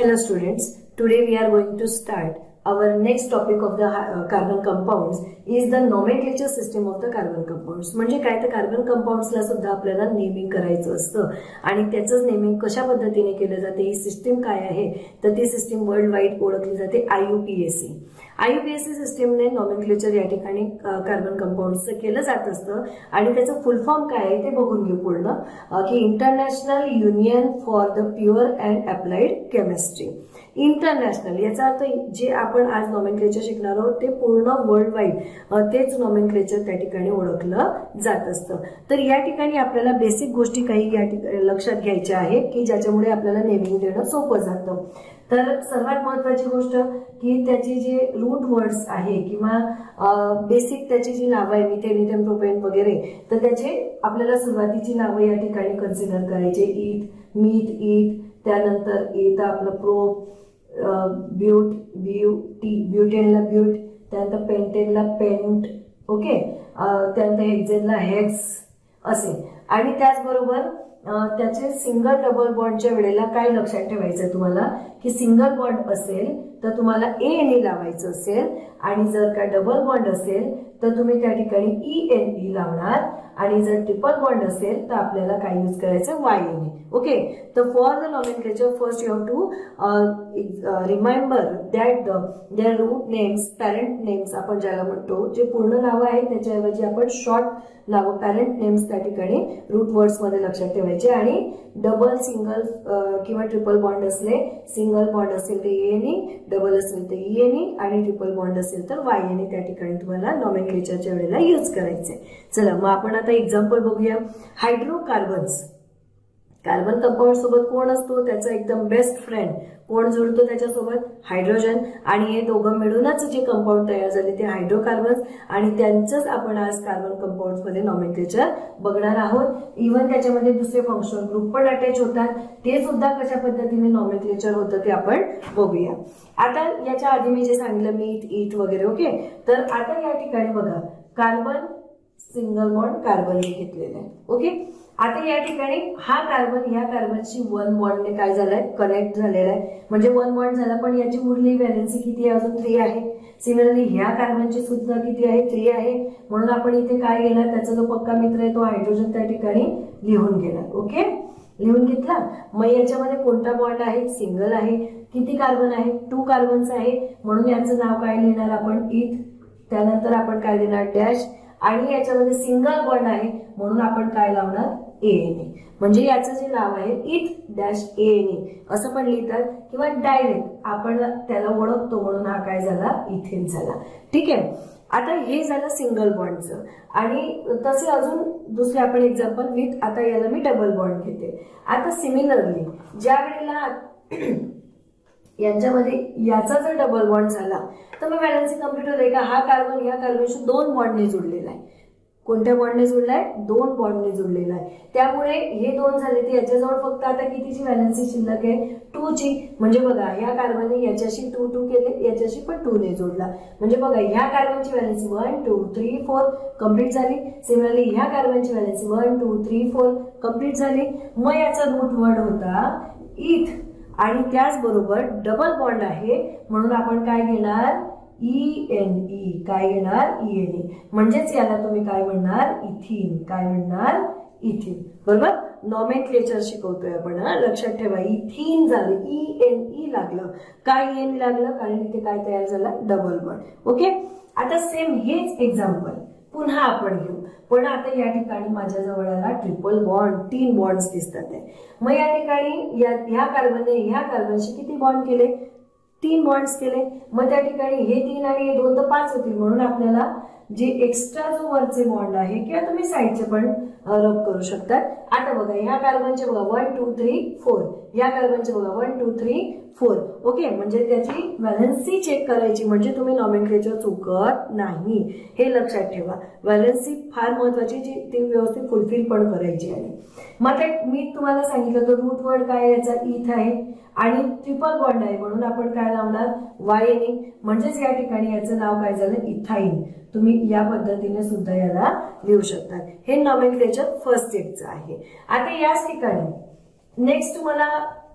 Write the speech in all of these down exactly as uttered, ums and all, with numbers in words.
Hello students, today we are going to start our next topic of the uh, carbon compounds is the nomenclature system of the carbon compounds. म्हणजे काय तर carbon कंपाउंड्सला सुद्धा आपल्याला naming करायचं असतं आणि त्याचंच नेमिंग कशा पद्धतीने केलं जाते, ही सिस्टीम काय आहे तर ती सिस्टीम वर्ल्ड वाईड ओळखली जाते I U P A C. I U P A C सिस्टीमने नॉमेनक्लेचर या ठिकाणी कार्बन कंपाउंड्सचं केलं जात असतं आणि त्याचं फुल फॉर्म काय आहे ते बघून घेऊ पूर्ण की international union for the pure and applied chemistry. International याचा अर्थ जे आपण आज नॉमेनक्लेचर शिकणार आहोत ते पूर्ण वर्ल्ड वाईड तेच नॉमेनक्लेचर त्या ठिकाणी ओळखलं जात असतं. तर या ठिकाणी आपल्याला बेसिक गोष्टी काही या ठिकाणी लक्षात घ्यायच्या आहे की ज्याच्यामुळे आपल्याला नेमिंग देणं सोपं जातं. तर सर्वात महत्वाची गोष्ट की त्याची जे रूट वर्ड्स आहे किंवा बेसिक त्याची जी नावं आहे मिथेन इथेन प्रोपेन वगैरे तर त्याचे आपल्याला सुरुवातीची नावं या ठिकाणी कन्सिडर करायचे. ईथ मीथ ईथ, त्यानंतर येतं आपलं प्रो ब्यूट ब्युटी ब्युटेनला ब्यूट, त्यानंतर पेंटेनला पेंट, ओके, त्यानंतर हेक्झेनला हेक्स असे. आणि त्याचबरोबर त्याचे सिंगल डबल बॉन्डच्या वेळेला काय लक्षात ठेवायचं तुम्हाला की सिंगल बॉन्ड असेल तर तुम्हाला ए एन ई लावायचं असेल आणि जर का डबल बॉन्ड असेल तर तुम्ही त्या ठिकाणी ई एन ई लावणार आणि जर ट्रिपल बॉन्ड असेल तर आपल्याला काय यूज करायचं वाय एन ई. ओके, तर for the nomenclature first you have to remember that their root names parent names आपण ज्याला म्हणतो जे पूर्ण नावं आहेत त्याच्याऐवजी आपण शॉर्ट नावं पॅरेंट नेम्स त्या ठिकाणी रूट वर्ड्स मध्ये लक्षात ठेवायचे आणि डबल सिंगल किंवा ट्रिपल बॉन्ड असले सिंगल बॉन्ड असेल तर ए एन ई, डबल असेल तर ई एन ई आणि ट्रिपल बॉन्ड असेल तर वाय एन ई त्या ठिकाणी तुम्हाला नॉमेनक्लेचरच्या वेळेला यूज करायचे. चला मग आपण आता एक्झाम्पल बघूया. हायड्रोकार्बन्स, कार्बन कंपाऊंड सोबत कोण असतो त्याचा एकदम बेस्ट फ्रेंड कोण जुळतो त्याच्यासोबत हायड्रोजन आणि हे दोघं मिळूनच जे कंपाऊंड तयार झाले ते हायड्रोकार्बन्स आणि त्यांचंच आपण आज कार्बन कंपाऊंड मध्ये नॉमेनक्लेचर बघणार आहोत. इव्हन त्याच्यामध्ये दुसरे फंक्शनल ग्रुप पण अटॅच होतात ते सुद्धा कशा पद्धतीने नॉमेनक्लेचर होतं ते आपण बघूया. आता याच्या आधी मी जे सांगितलं मीथ ईथ वगैरे, ओके, तर आता या ठिकाणी बघा कार्बन सिंगल बॉन्ड कार्बन हे घेतलेलं आहे. ओके, आता या ठिकाणी हा कार्बन ह्या कार्बनशी वन बॉन्डने काय झालाय कनेक्ट झालेला आहे म्हणजे वन बॉन्ड झाला पण याची उरली व्हॅलेन्सी किती आहे अजून थ्री आहे. सिमिलरली ह्या कार्बनची सुद्धा किती आहे थ्री आहे म्हणून आपण इथे काय घेणार त्याचा जो पक्का मित्र आहे तो हायड्रोजन त्या ठिकाणी लिहून घेणार. ओके, लिहून घेतला. मग याच्यामध्ये कोणता बॉन्ड आहे सिंगल आहे. किती कार्बन आहे टू कार्बन्स आहे म्हणून याचं नाव काय लिहिणार आपण इथ, त्यानंतर आपण काय लिहिणार डॅश आणि याच्यामध्ये सिंगल बॉन्ड आहे म्हणून आपण काय लावणार ए एन ई म्हणजे याचं जे नाव आहे इथ डॅश ए एन ई असं पण लिहितात किंवा डायरेक्ट आपण त्याला ओळखतो म्हणून हा काय झाला इथेन झाला. ठीक आहे, आता हे झालं सिंगल बॉन्डचं आणि तसे अजून दुसरे आपण एक्झाम्पल विथ आता याला मी डबल बॉन्ड घेते. आता सिमिलरली ज्या वेळेला यांच्यामध्ये याचा जर डबल बॉन्ड झाला तर मग व्हॅलेन्सी कम्प्लीट होते का हा कार्बन या कार्बनशी दोन बॉन्डने जुळलेला आहे. कोणत्या बॉन्डने जुळलाय दोन बॉन्डने जुळलेला आहे त्यामुळे हे दोन झाले तर याच्याजवळ फक्त आता कितीची व्हॅलेन्सी शिल्लक आहे टू ची म्हणजे बघा ह्या कार्बनने याच्याशी टू टू केले याच्याशी पण टू ने जोडला म्हणजे बघा ह्या कार्बनची valency one two three four complete झाली. सिमिलरली ह्या कार्बनची valency one two three four complete झाली. मग याचा रूट वर्ड होता इथ आणि त्याचबरोबर डबल बॉन्ड आहे म्हणून आपण काय घेणार ई एन ई काय घेणार ई एन ई म्हणजेच याला तुम्ही काय म्हणणार इथिन काय म्हणणार इथिन. बरोबर, नॉमेनक्लेचर शिकवतोय आपण लक्षात ठेवा. इथिन झालं ई एन ई लागलं काय ई एन लागलं कारण इथे काय तयार झाला डबल बॉन्ड. ओके, आता सेम हेच एक्झाम्पल पुन्हा आपण घेऊ पण आता या ठिकाणी माझ्या जवळ आला ट्रिपल बॉन्ड तीन बॉन्ड्स दिसतात आहे. मग या ठिकाणी या ह्या कार्बनने ह्या कार्बनशी किती बॉन्ड केले तीन बॉन्ड्स केले. मग त्या ठिकाणी हे तीन आणि हे दोन तर पाच होतील म्हणून आपल्याला जे एक्स्ट्रा जो वरचे बॉन्ड आहे किंवा तुम्ही साईडचे पण रब करू शकतात. आता बघा ह्या कार्बनचे बघा वन टू थ्री फोर ह्या कार्बनचे बघा one two three four. Okay, म्हणजे त्याची व्हॅलेन्सी चेक करायची म्हणजे तुम्ही नॉमेनक्लेचर चुकत नाही हे लक्षात ठेवा. व्हॅलेन्सी फार महत्वाची जी ती व्यवस्थित फुलफिल पण करायची आहे. मग मी तुम्हाला सांगितलं तर रूट वर्ड काय याचा इथ आहे आणि ट्रिपल बॉन्ड आहे म्हणून आपण काय लावणार वाय एन ई म्हणजेच या ठिकाणी याचं नाव काय झालं इथाईन. तुम्ही या पद्धतीने सुद्धा याला लिहू शकता. हे नॉमेनक्लेचर फर्स्ट स्टेपचं आहे. आता याच ठिकाणी नेक्स्ट तुम्हाला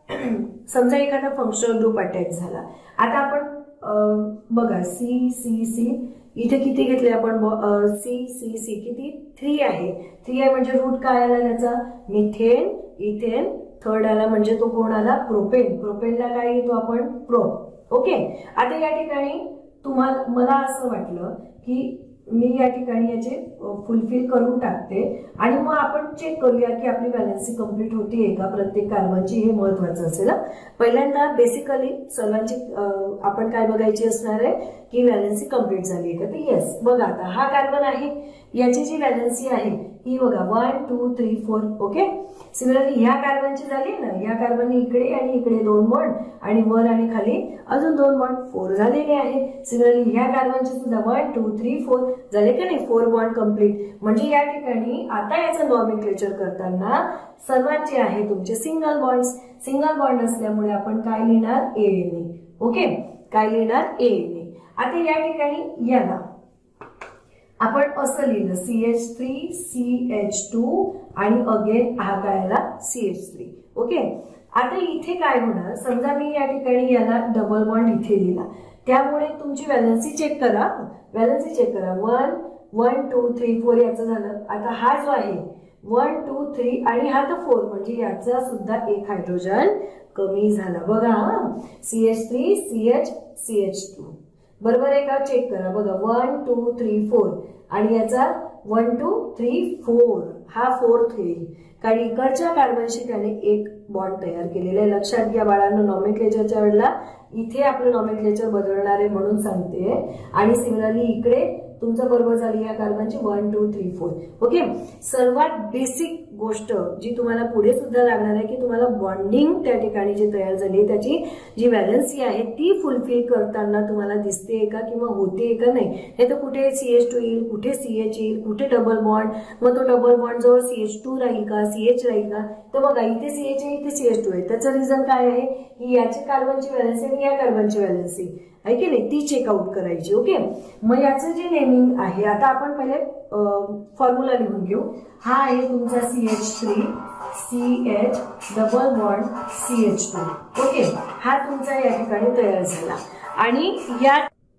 समजा एखादा फंक्शनल ग्रुप अटॅच झाला, आता आपण बघा सी सी सी इथे किती घेतले आपण, सी सी सी किती थ्री आहे, थ्री आहे म्हणजे रूट काय आला त्याचा मिथेन, इथेन, थर्ड आला म्हणजे तो कोण आला प्रोपेन, प्रोपेनला काय घेतो आपण प्रोप. ओके, आता या ठिकाणी तुम्हाला मला असं वाटलं की मी या ठिकाणी याचे फुलफिल करून टाकते आणि मग आपण चेक करूया की आपली बॅलन्सी कंप्लीट होतीये का प्रत्येक कार्बनची, हे महत्वाचं असेल. पहिल्यांदा बेसिकली सर्वांची आपण काय बघायची असणार आहे की बॅलन्सी कंप्लीट झाली आहे का, तर येस. बघा आता हा कार्बन आहे, याची जी बॅलन्सी आहे ही बघा one two three four. Okay, similarly ह्या कार्बनची झाली ना, या कार्बनने इकडे आणि इकडे दोन बॉन्ड आणि वर आणि खाली अजून दोन बॉन्ड, फोर झालेले आहे. सिमिलरली ह्या कार्बनचे सुद्धा वन टू थ्री फोर झाले का नाही, फोर बॉन्ड कंप्लीट. म्हणजे या ठिकाणी आता याचं नॉमेनक्लेचर करताना सर्वात जे आहे तुमचे सिंगल बॉन्ड, सिंगल बॉन्ड असल्यामुळे आपण काय लिहिणार ए ने. ओके, काय लिहिणार ए ने. आता या ठिकाणी याला आपण असं लिहिलं C H three C H two आणि अगेन हा काय आला सी एच थ्री. ओके, आता इथे काय होणार, समजा मी या ठिकाणी याला डबल बॉन्ड इथे लिहिला, त्यामुळे तुमची बॅलन्सी चेक करा, बॅलन्सी चेक करा. One one two three four याचं झालं. आता हा जो आहे वन टू थ्री आणि हा तर फोर म्हणजे याचा सुद्धा एक हायड्रोजन कमी झाला. बघा C H three C H C H two बरोबर आहे का, चेक करा. बघा वन टू थ्री फोर आणि याचा वन टू थ्री फोर हा फोर्थ होईल, कारण इकडच्या कार्बनशी त्याने एक बॉन्ड तयार केलेला आहे. लक्षात घ्या बाळांनो, नॉमेनक्लेचरच्या वेळेला इथे आपलं नॉमेनक्लेचर बदलणार आहे म्हणून सांगते. आणि सिमिलरली इकडे तुमचं बरोबर झाली या कार्बनची one two three four. Okay, सर्वात बेसिक गोष्ट जी तुम्हाला पुढे सुद्धा लागणार आहे की तुम्हाला बॉन्डिंग त्या ठिकाणी जी तयार झाली त्याची जी बॅलन्सी आहे ती फुलफिल करताना तुम्हाला दिसते का किंवा होते का नाही. हे तर कुठे सी एच टू येईल, कुठे सी एच येईल, कुठे डबल बॉन्ड, मग तो डबल बॉन्ड जवळ सी एच टू राहील का सी एच राहील का. तर बघा इथे सी एच आहे, इथे सी एच टू आहे. त्याचं रिझन काय आहे की याची कार्बनची बॅलन्सी आणि या कार्बनची बॅलन्सी आहे की नाही ती चेकआउट करायची. ओके, मग याचं जे नेमिंग आहे आता आपण पहिले फॉर्म्युला लिहून घेऊ. हा आहे तुमचा C H three C H double bond C H two. Okay, हा तुमचा या ठिकाणी तयार झाला. आणि या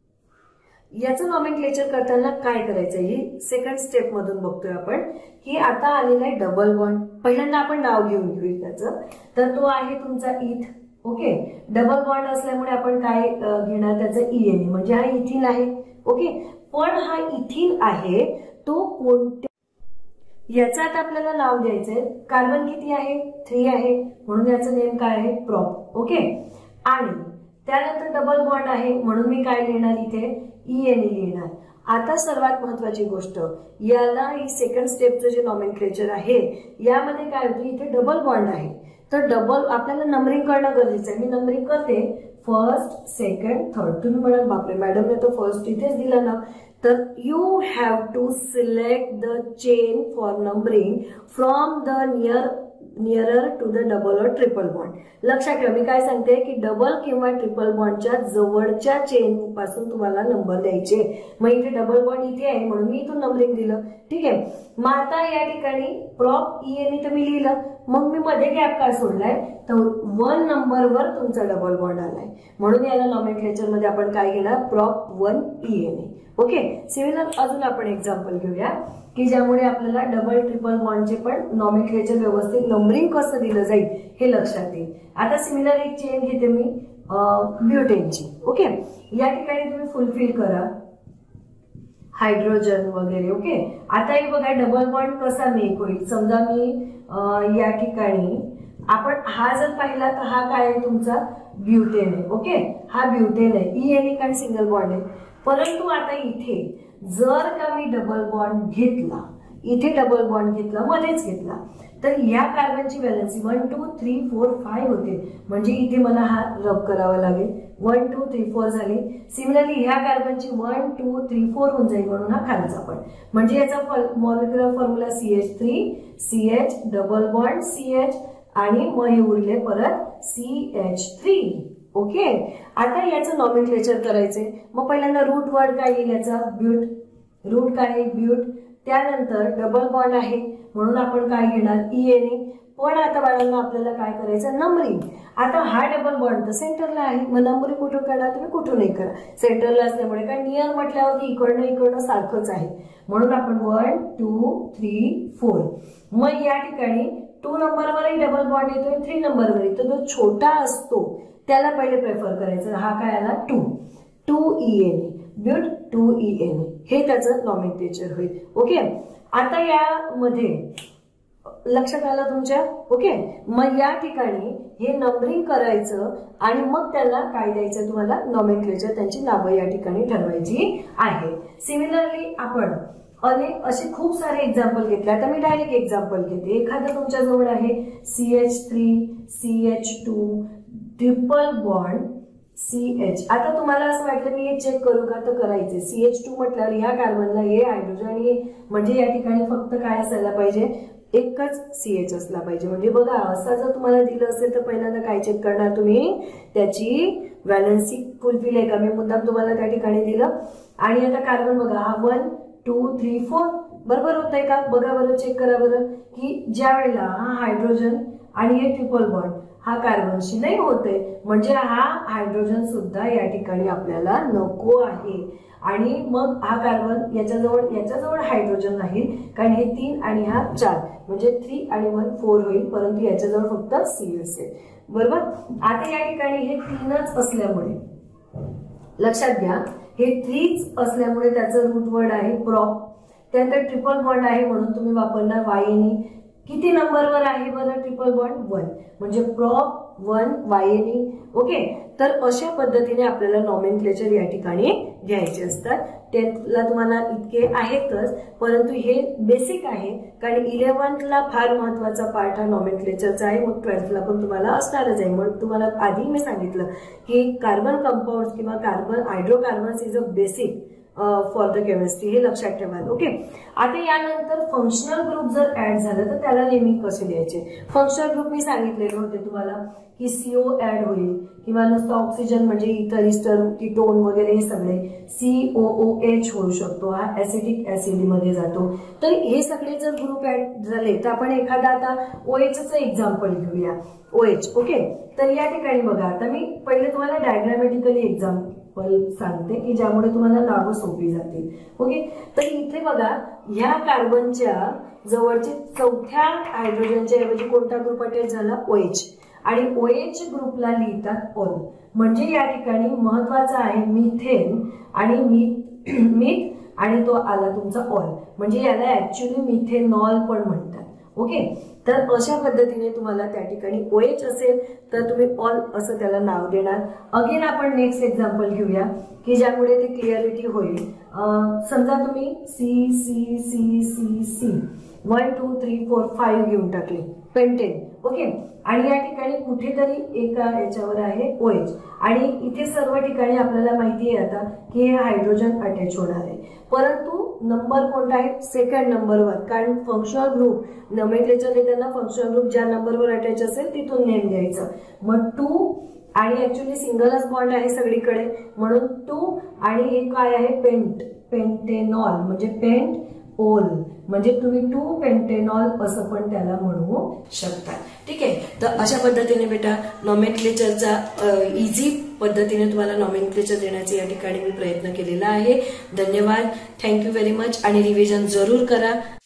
याचं नॉमेनक्लेचर करताना काय करायचं ही सेकंड स्टेप मधून बघतोय आपण की आता आलेला आहे डबल बॉन्ड. पहिल्यांदा आपण नाव घेऊन घेऊ त्याचं, तर तो आहे तुमचा इथ. ओके, डबल बॉन्ड असल्यामुळे आपण काय घेणार त्याचं इएन म्हणजे हा इथिन आहे. ओके, पण हा इथिन आहे तो कोणत्या याचं आता आपल्याला नाव द्यायचंय. कार्बन किती आहे थ्री आहे म्हणून याचं नेम काय आहे प्रॉप. ओके, आणि त्यानंतर डबल बॉन्ड आहे म्हणून मी काय लिहिणार इथे इएन लिहिणार. आता सर्वात महत्वाची गोष्ट, याला ही सेकंड स्टेपचं जे नॉमेनक्लेचर आहे यामध्ये काय होतं इथे डबल बॉन्ड आहे, तर डबल आपल्याला नंबरिंग करणं गरजेचं आहे. मी नंबरिंग करते फर्स्ट सेकंड थर्ड. तुम्ही म्हणाल बापरे मॅडमने तो फर्स्ट इथेच दिला ना, तर you have to select the chain for numbering from the near nearer to the double और ट्रिपल बॉन्ड. लक्षात ठेवा मी काय सांगते की डबल किंवा ट्रिपल बॉन्डच्या जवळच्या चेन पासून तुम्हाला नंबर द्यायचे. मग इथे डबल बॉन्ड इथे आहे म्हणून मी इथून नंबरिंग दिलं. ठीक आहे, मग आता या ठिकाणी प्रॉप इएन तर मी लिहिलं, मग मी मध्ये गॅप काय सोडलाय तर वन नंबरवर तुमचा डबल बॉन्ड आलाय म्हणून याला नॉमेनक्लेचर मध्ये आपण काय घेणार prop one ene. Okay, similar अजून आपण एक्झाम्पल घेऊया की ज्यामुळे आपल्याला डबल ट्रिपल बॉन्डचे पण नॉमेनक्लेचर व्यवस्थित नंबरिंग कसं दिलं जाईल हे लक्षात येईल. आता सिमिलर एक चेन घेते मी ब्युटेनची. ओके, या ठिकाणी तुम्ही फुलफिल करा हायड्रोजन वगैरे. ओके, आता हे बघा डबल बॉन्ड कसा मेक होईल. समजा मी या ठिकाणी आपण हा जर पाहिला तर हा काय आहे तुमचा ब्युटेन आहे. ओके, हा ब्युटेन आहे, इएन कारण सिंगल बॉन्ड आहे. परंतु आता इथे जर का मी डबल बॉन्ड घेतला, इथे डबल बॉन्ड घेतला मध्येच घेतला, तर या कार्बनची बॅलन्सी one two three four five होते म्हणजे इथे मला हा रब करावा लागेल. वन टू थ्री फोर झाली. सिमिलरली ह्या कार्बनची वन टू थ्री फोर होऊन जाईल म्हणून हा खालचा पण म्हणजे याचा molecular formula C H three C H double bond C H आणि मग हे उरले परत सी एच थ्री. ओके, आता याचं नॉमेनक्लेचर करायचंय. मग पहिल्यांदा रूट वर्ड काय येईल याचा ब्यूट, रूट काय आहे ब्यूट. त्यानंतर डबल बॉन्ड आहे म्हणून आपण काय घेणार ई एन ए. पण आता बाळांना आपल्याला काय करायचं नंबरिंग. आता हा डबल बॉन्ड तर सेंटरला आहे, मग नंबरिंग कुठून करणार तुम्ही, कुठूनही करा, सेंटरला असल्यामुळे काय नियर म्हटल्यावरती इकडनं इकडनं सारखंच आहे म्हणून आपण वन टू थ्री फोर. मग या ठिकाणी टू नंबरवरही डबल बॉन्ड येतोय, थ्री नंबरवरही, तर जो छोटा असतो त्याला पहिले प्रेफर करायचं. हा काय आला two, two E N A, but two E N A, हे त्याचं नॉमेनक्लेचर होईल. ओके, आता यामध्ये लक्षात आलं तुमच्या. ओके, मग या ठिकाणी हे नंबरिंग करायचं आणि मग त्याला काय द्यायचं तुम्हाला नॉमेनक्लेचर, त्यांची नावं या ठिकाणी ठरवायची आहे. सिमिलरली आपण अनेक असे खूप सारे एक्झाम्पल घेतले. आता मी डायरेक्ट एक्झाम्पल घेते. एखादं तुमच्या जवळ आहे C H three, C H two, triple bond C H. आता तुम्हाला असं वाटलं मी हे चेक करू का, तर करायचे. सी एच टू म्हटल्यावर ह्या कार्बनला हे हायड्रोजन हे म्हणजे या ठिकाणी फक्त काय असायला पाहिजे, एकच सी एच असला पाहिजे. म्हणजे बघा असं जर तुम्हाला दिलं असेल तर पहिल्यांदा काय चेक करणार तुम्ही, त्याची व्हॅलन्सी फुलफिल आहे का. मी मुद्दाम तुम्हाला त्या ठिकाणी दिलं. आणि आता कार्बन बघा हा वन टू थ्री फोर बरोबर होत आहे का, बघा बरं, चेक करा बरं की ज्या वेळेला हा हायड्रोजन आणि हे ट्रिपल बॉन्ड हा कार्बनशी नाही होते, म्हणजे हा हायड्रोजन सुद्धा या ठिकाणी आपल्याला नको आहे. आणि मग हा कार्बन याच्याजवळ याच्याजवळ हायड्रोजन राहील कारण हे तीन आणि हा चार म्हणजे थ्री आणि वन फोर होईल, परंतु याच्याजवळ फक्त सी असेल. बरोबर. आता या ठिकाणी हे तीनच असल्यामुळे लक्षात घ्या, हे थ्रीच असल्यामुळे त्याचं रूट वर्ड आहे प्रॉप. त्यानंतर ट्रिपल बॉन्ड आहे म्हणून तुम्ही वापरणार वाय एन ई. किती नंबरवर आहे बरं ट्रिपल बॉन्ड, वन, म्हणजे prop one Y N E. Okay, तर अशा पद्धतीने आपल्याला नॉमेनक्लेचर या ठिकाणी घ्यायचे असतात. टेन्थला तुम्हाला इतके आहेतच, परंतु हे बेसिक आहे कारण इलेव्हन्थला फार महत्वाचा पार्ट हा नॉमेनक्लेचरचा आहे, मग ट्वेल्थला पण तुम्हाला असणारच आहे. म्हणून तुम्हाला आधी मी सांगितलं की कार्बन कंपाऊंड किंवा carbon hydrocarbons is a basic for the chemistry, हे लक्षात ठेवा. ओके, आता यानंतर फंक्शनल ग्रुप जर ऍड झालं तर त्याला नेहमी कसे लिहायचे. फंक्शनल ग्रुप मी सांगितलेले होते तुम्हाला की सीओ ऍड होईल किंवा नुसतं ऑक्सिजन म्हणजे इथर इस्टर कीटोन वगैरे हे सगळे सीओओएच होऊ शकतो, हा ऍसिडिक ऍसिड मध्ये जातो. तर हे सगळे जर ग्रुप ऍड झाले तर आपण एखादा आता ओएचचं एक्झाम्पल घेऊया. ओएच. ओके, तर या ठिकाणी बघा आता मी पहिले तुम्हाला डायग्रामॅटिकली एक्झाम्पल सांगते की ज्यामुळे तुम्हाला नावं सोपी जातील. ओके, तर इथे बघा ह्या कार्बनच्या जवळचे चौथ्या हायड्रोजनच्या ऐवजी कोणता ग्रुप अटॅच झाला, ओएच. आणि ओएच ग्रुपला लिहितात ऑल, म्हणजे या ठिकाणी महत्वाचा आहे मिथेन आणि मीथ मीथ आणि तो आला तुमचा ऑल, म्हणजे याला ऍक्च्युअली मिथेनॉल पण म्हणतात. ओके, तर अशा पद्धतीने तुम्हाला त्या ठिकाणी ओएच असेल तर तुम्ही ऑल असं त्याला नाव देणार. अगेन आपण नेक्स्ट एक्झाम्पल घेऊया की ज्यामुळे ते क्लिअरिटी होईल. समजा तुम्ही C C C C C one two three four five घेऊन टाकले पेंटेन. ओके, आणि या ठिकाणी कुठेतरी एका याच्यावर आहे ओएच आणि इथे सर्व ठिकाणी आपल्याला माहिती आहे आता की हे हायड्रोजन अटॅच होणार आहे, परंतु नंबर कोणता आहे, सेकंड नंबरवर, कारण फंक्शनल ग्रुप नोमेनक्लेचर देताना फंक्शनल ग्रुप ज्या नंबरवर अटॅच असेल तिथून नेम द्यायचं. मग टू आणि ऍक्च्युअली सिंगलच बॉन्ड आहे सगळीकडे म्हणून टू आणि हे काय आहे पेंट पेंटेनॉल म्हणजे पेंट ओल, म्हणजे तुम्ही टू पेंटेनॉल असं पण त्याला म्हणू शकता. ठीक आहे, तर अशा पद्धतीने बेटा नॉमेनक्लेचरचा इझी पद्धतीने तुम्हाला नॉमेनक्लेचर देण्याचा या ठिकाणी मी प्रयत्न केलेला आहे. धन्यवाद, थँक्यू व्हेरी मच. आणि रिव्हिजन जरूर करा.